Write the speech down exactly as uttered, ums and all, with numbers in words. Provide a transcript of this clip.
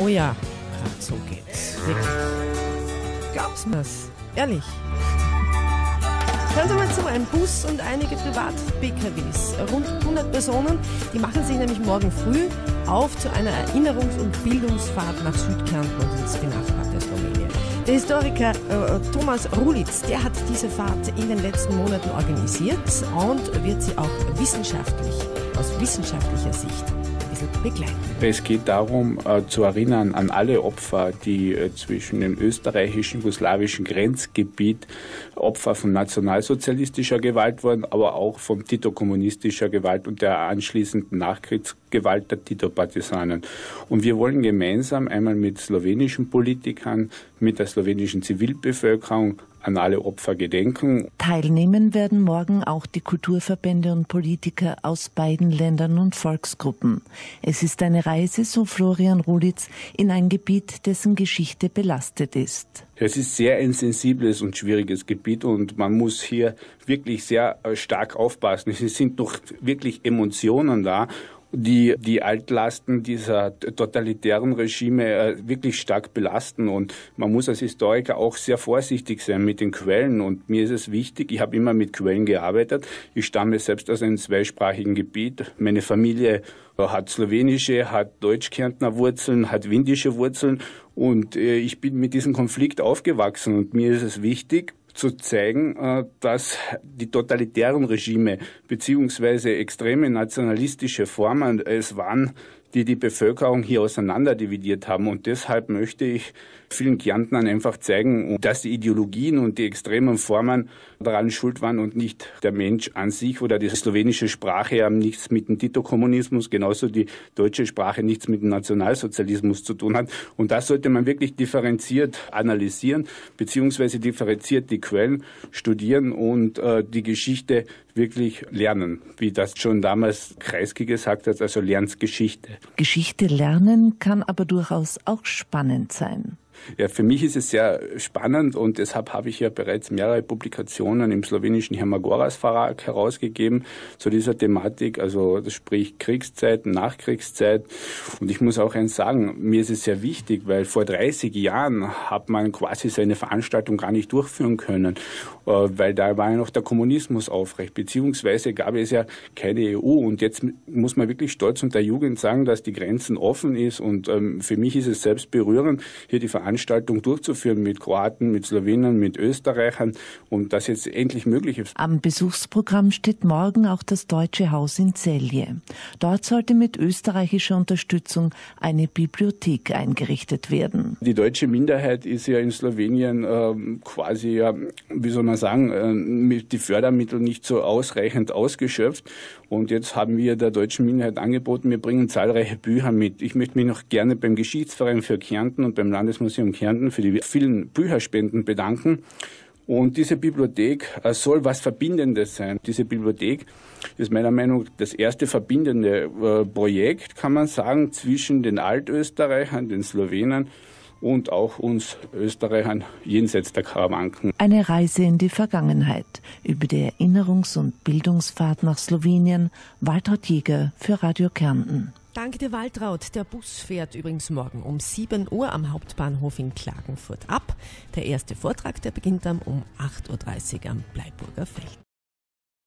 Oh ja, gerade so geht's. Wirklich. Glaubst du das? Ehrlich. Hören Sie mal zu, ein Bus und einige Privat-B K Ws. Rund hundert Personen, die machen sich nämlich morgen früh auf zu einer Erinnerungs- und Bildungsfahrt nach Südkärnten und ins benachbarte Slowenien. Der Historiker äh, Thomas Rulitz, der hat diese Fahrt in den letzten Monaten organisiert und wird sie auch wissenschaftlich, aus wissenschaftlicher Sicht ein bisschen begleiten. Es geht darum, äh, zu erinnern an alle Opfer, die äh, zwischen dem österreichisch-jugoslawischen Grenzgebiet Opfer von nationalsozialistischer Gewalt wurden, aber auch von tito-kommunistischer Gewalt und der anschließenden Nachkriegsgewalt der Tito-Partisanen. Und wir wollen gemeinsam einmal mit slowenischen Politikern, mit der slowenischen Zivilbevölkerung an alle Opfer gedenken. Teilnehmen werden morgen auch die Kulturverbände und Politiker aus beiden Ländern und Volksgruppen. Es ist eine Reise, so Florian Rulitz, in ein Gebiet, dessen Geschichte belastet ist. Es ist sehr ein sensibles und schwieriges Gebiet und man muss hier wirklich sehr stark aufpassen. Es sind noch wirklich Emotionen da, die die Altlasten dieser totalitären Regime äh, wirklich stark belasten. Und man muss als Historiker auch sehr vorsichtig sein mit den Quellen. Und mir ist es wichtig, ich habe immer mit Quellen gearbeitet. Ich stamme selbst aus einem zweisprachigen Gebiet. Meine Familie hat slowenische, hat deutsch-Kärntner Wurzeln, hat windische Wurzeln. Und äh, ich bin mit diesem Konflikt aufgewachsen. Und mir ist es wichtig, zu zeigen, dass die totalitären Regime beziehungsweise extreme nationalistische Formen es waren, die die Bevölkerung hier auseinanderdividiert haben. Und deshalb möchte ich vielen Kärntnern einfach zeigen, dass die Ideologien und die extremen Formen daran schuld waren und nicht der Mensch an sich oder die slowenische Sprache haben nichts mit dem Tito-Kommunismus, genauso die deutsche Sprache nichts mit dem Nationalsozialismus zu tun hat. Und das sollte man wirklich differenziert analysieren, beziehungsweise differenziert die Quellen studieren und äh, die Geschichte wirklich lernen, wie das schon damals Kreisky gesagt hat, also lernst Geschichte. Geschichte lernen kann aber durchaus auch spannend sein. Ja, für mich ist es sehr spannend und deshalb habe ich ja bereits mehrere Publikationen im slowenischen Hermagoras Verlag herausgegeben zu dieser Thematik, also das sprich Kriegszeit, Nachkriegszeit. Und ich muss auch eins sagen, mir ist es sehr wichtig, weil vor dreißig Jahren hat man quasi seine Veranstaltung gar nicht durchführen können, weil da war ja noch der Kommunismus aufrecht, beziehungsweise gab es ja keine E U. Und jetzt muss man wirklich stolz unter Jugend sagen, dass die Grenzen offen ist und ähm, für mich ist es selbst berührend, hier die Veranstaltung Veranstaltung durchzuführen mit Kroaten, mit Slowenen, mit Österreichern und das jetzt endlich möglich ist. Am Besuchsprogramm steht morgen auch das Deutsche Haus in Celje. Dort sollte mit österreichischer Unterstützung eine Bibliothek eingerichtet werden. Die deutsche Minderheit ist ja in Slowenien äh, quasi, ja, wie soll man sagen, äh, mit die Fördermittel nicht so ausreichend ausgeschöpft. Und jetzt haben wir der deutschen Minderheit angeboten, wir bringen zahlreiche Bücher mit. Ich möchte mich noch gerne beim Geschichtsverein für Kärnten und beim Landesmuseum Kärnten für die vielen Bücherspenden bedanken. Und diese Bibliothek soll was Verbindendes sein. Diese Bibliothek ist meiner Meinung nach das erste verbindende äh, Projekt, kann man sagen, zwischen den Altösterreichern, den Slowenen und auch uns Österreichern jenseits der Karawanken. Eine Reise in die Vergangenheit über die Erinnerungs- und Bildungsfahrt nach Slowenien. Waltraud Jäger für Radio Kärnten. Danke dir, Waltraud. Der Bus fährt übrigens morgen um sieben Uhr am Hauptbahnhof in Klagenfurt ab. Der erste Vortrag, der beginnt dann um acht Uhr dreißig am Bleiburger Feld.